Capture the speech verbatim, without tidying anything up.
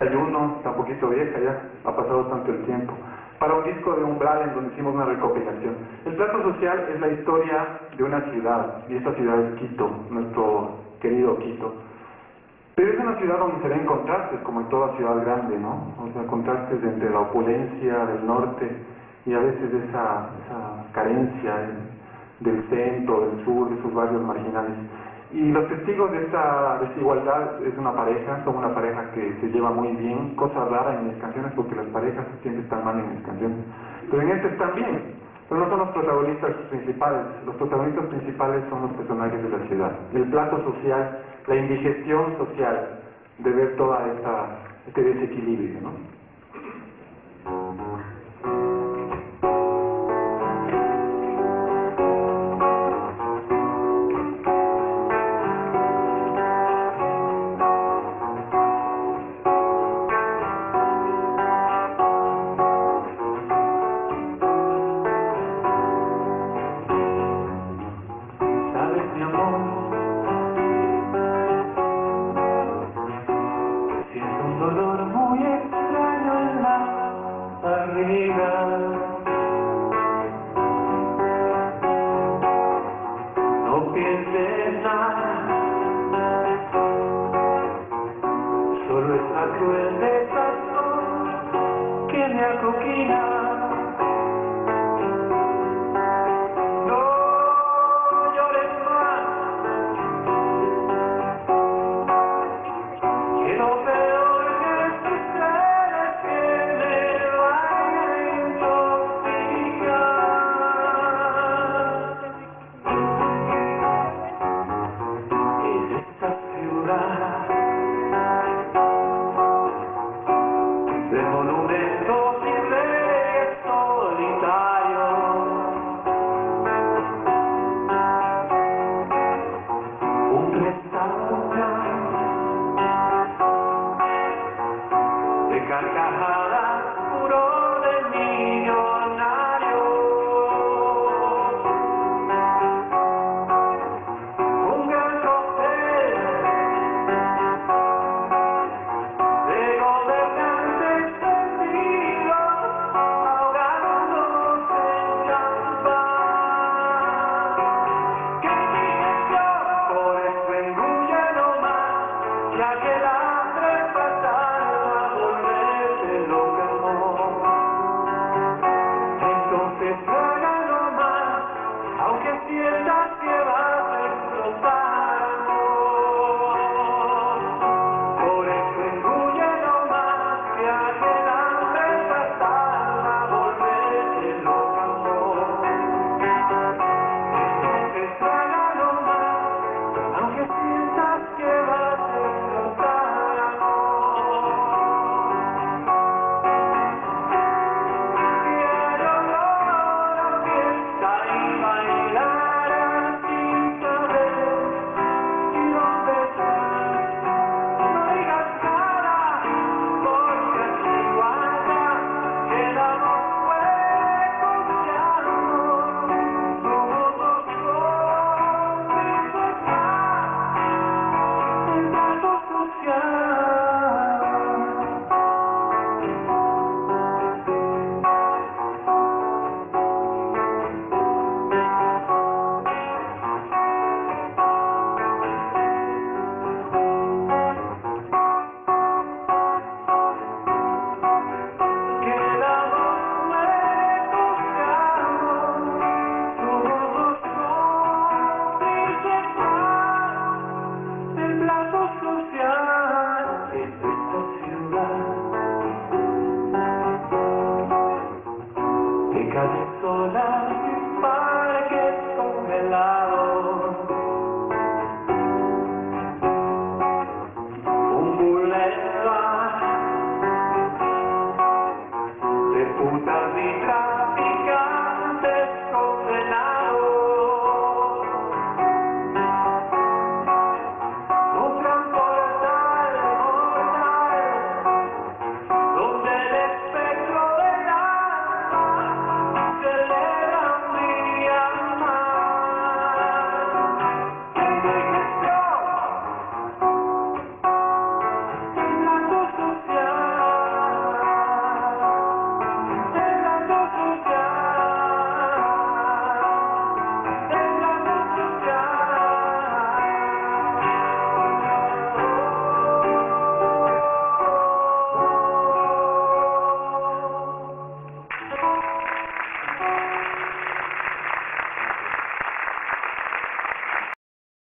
uno, está un poquito vieja ya, ha pasado tanto el tiempo, para un disco de Umbral en donde hicimos una recopilación. El plato social es la historia de una ciudad, y esta ciudad es Quito, nuestro querido Quito. Pero es una ciudad donde se ven contrastes, como en toda ciudad grande, ¿no? O sea, contrastes entre la opulencia del norte y a veces esa, esa carencia del centro, del sur, de esos barrios marginales. Y los testigos de esta desigualdad es una pareja, son una pareja que se lleva muy bien, cosa rara en mis canciones porque las parejas siempre están mal en mis canciones. Pero en este están bien, pero no son los protagonistas principales. Los protagonistas principales son los personajes de la ciudad. El plato social, la indigestión social de ver toda esta, este desequilibrio, ¿no? No pienses nada, solo es la cruel desazón que me acoquina. No llores más, que lo peor que sucede es que me vaya a intoxicar. De monumentos y reyes solitarios, un restaurante de carcajadas.